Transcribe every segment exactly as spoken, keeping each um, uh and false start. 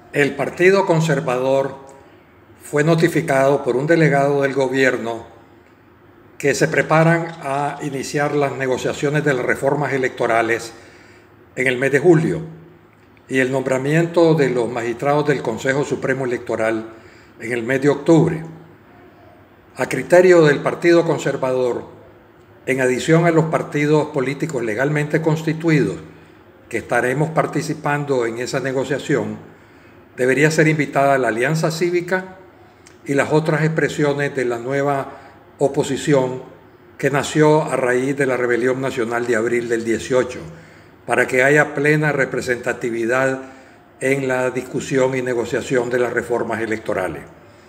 El Partido Conservador fue notificado por un delegado del gobierno que se preparan a iniciar las negociaciones de las reformas electorales en el mes de julio y el nombramiento de los magistrados del Consejo Supremo Electoral en el mes de octubre. A criterio del Partido Conservador, en adición a los partidos políticos legalmente constituidos que estaremos participando en esa negociación, debería ser invitada la Alianza Cívica y las otras expresiones de la nueva oposición que nació a raíz de la rebelión nacional de abril del dieciocho, para que haya plena representatividad en la discusión y negociación de las reformas electorales.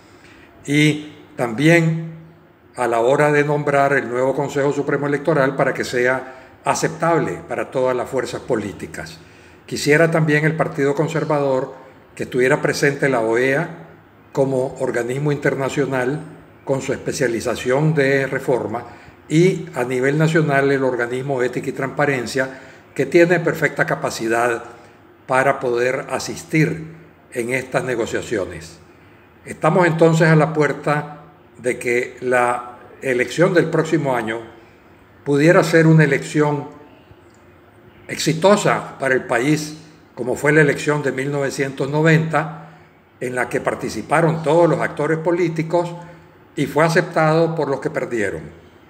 Y también a la hora de nombrar el nuevo Consejo Supremo Electoral para que sea aceptable para todas las fuerzas políticas. Quisiera también el Partido Conservador que estuviera presente la O E A como organismo internacional con su especialización de reforma y a nivel nacional el organismo Ética y Transparencia, que tiene perfecta capacidad para poder asistir en estas negociaciones. Estamos entonces a la puerta de que la elección del próximo año pudiera ser una elección exitosa para el país, como fue la elección de mil novecientos noventa, en la que participaron todos los actores políticos y fue aceptado por los que perdieron.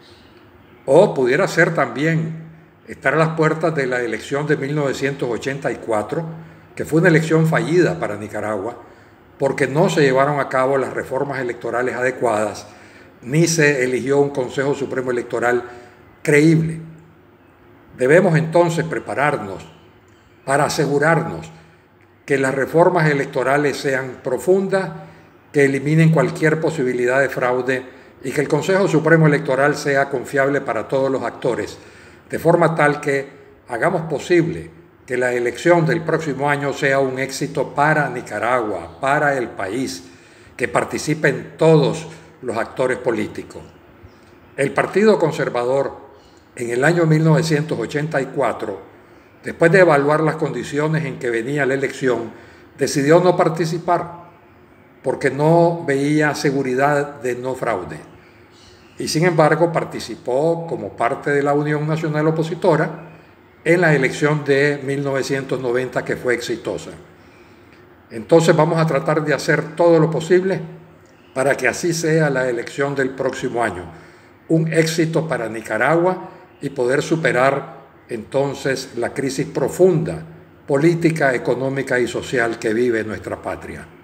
O pudiera ser también estar a las puertas de la elección de mil novecientos ochenta y cuatro, que fue una elección fallida para Nicaragua, porque no se llevaron a cabo las reformas electorales adecuadas, ni se eligió un Consejo Supremo Electoral creíble. Debemos entonces prepararnos para asegurarnos que las reformas electorales sean profundas, que eliminen cualquier posibilidad de fraude y que el Consejo Supremo Electoral sea confiable para todos los actores, de forma tal que hagamos posible que la elección del próximo año sea un éxito para Nicaragua, para el país, que participen todos los actores políticos. El Partido Conservador, en el año mil novecientos ochenta y cuatro, después de evaluar las condiciones en que venía la elección, decidió no participar porque no veía seguridad de no fraude. Y sin embargo participó como parte de la Unión Nacional Opositora en la elección de mil novecientos noventa, que fue exitosa. Entonces vamos a tratar de hacer todo lo posible para que así sea la elección del próximo año, un éxito para Nicaragua y poder superar entonces la crisis profunda, política, económica y social que vive nuestra patria.